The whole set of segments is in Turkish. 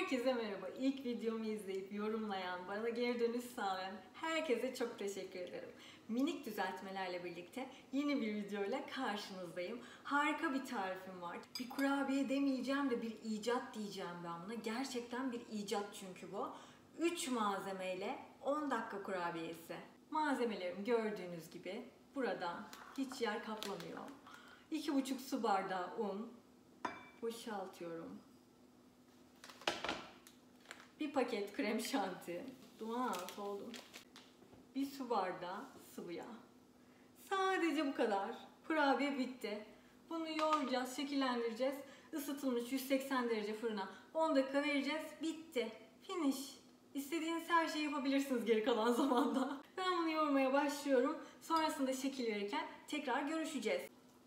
Herkese merhaba. İlk videomu izleyip yorumlayan, bana geri dönüş sağlayan herkese çok teşekkür ederim. Minik düzeltmelerle birlikte yeni bir videoyla karşınızdayım. Harika bir tarifim var. Bir kurabiye demeyeceğim de bir icat diyeceğim ben buna. Gerçekten bir icat çünkü bu. 3 malzemeyle 10 dakika kurabiyesi. Malzemelerim gördüğünüz gibi burada hiç yer kaplamıyor. 2,5 su bardağı un boşaltıyorum. Bir paket krem şanti, duman altı oldum. Bir su bardağı sıvı yağ. Sadece bu kadar. Kurabiye bitti. Bunu yoğuracağız, şekillendireceğiz. Isıtılmış 180 derece fırına 10 dakika vereceğiz. Bitti. Finish. İstediğiniz her şeyi yapabilirsiniz geri kalan zamanda. Ben bunu yoğurmaya başlıyorum. Sonrasında şekil verirken tekrar görüşeceğiz.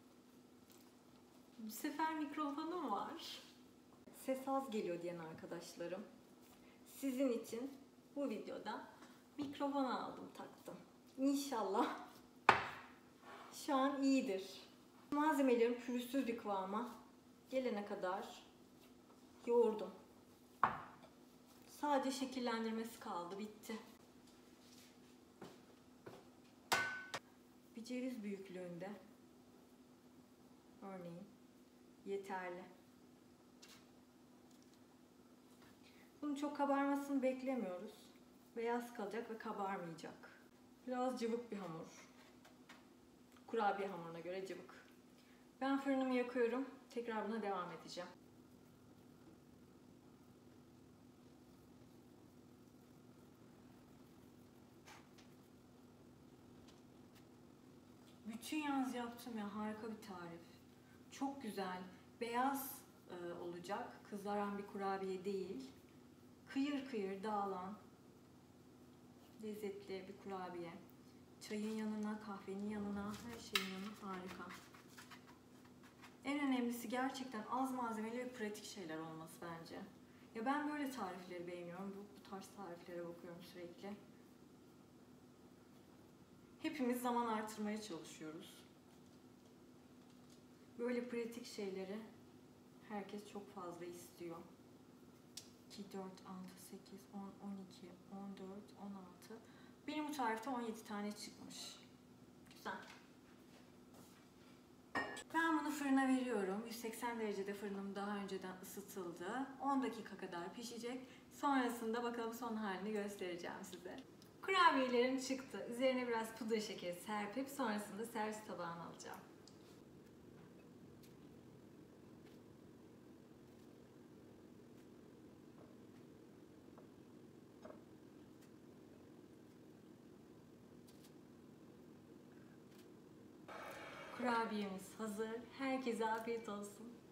Bu sefer mikrofonum var. Ses az geliyor diyen arkadaşlarım, sizin için bu videoda mikrofon aldım, taktım. İnşallah şu an iyidir. Malzemelerim pürüzsüz bir kıvama gelene kadar yoğurdum. Sadece şekillendirmesi kaldı, bitti. Bir ceviz büyüklüğünde örneğin yeterli. Bunun çok kabarmasını beklemiyoruz. Beyaz kalacak ve kabarmayacak. Biraz cıvık bir hamur. Kurabiye hamuruna göre cıvık. Ben fırınımı yakıyorum. Tekrar buna devam edeceğim. Bütün yaz yaptım ya, harika bir tarif. Çok güzel. Beyaz olacak. Kızaran bir kurabiye değil. Kıyır kıyır dağılan lezzetli bir kurabiye. Çayın yanına, kahvenin yanına, her şeyin yanına harika. En önemlisi gerçekten az malzemeli ve pratik şeyler olması bence. Ya ben böyle tarifleri beğeniyorum. Bu tarz tariflere bakıyorum sürekli. Hepimiz zaman artırmaya çalışıyoruz. Böyle pratik şeyleri herkes çok fazla istiyor. 2, 4, 6, 8, 10, 12, 14, 16. Benim bu tarifte 17 tane çıkmış. Güzel. Ben bunu fırına veriyorum. 180 derecede fırınım daha önceden ısıtıldı. 10 dakika kadar pişecek. Sonrasında bakalım son halini göstereceğim size. Kurabiyelerim çıktı. Üzerine biraz pudra şekeri serpip sonrasında servis tabağına alacağım. Kurabiyemiz hazır. Herkese afiyet olsun.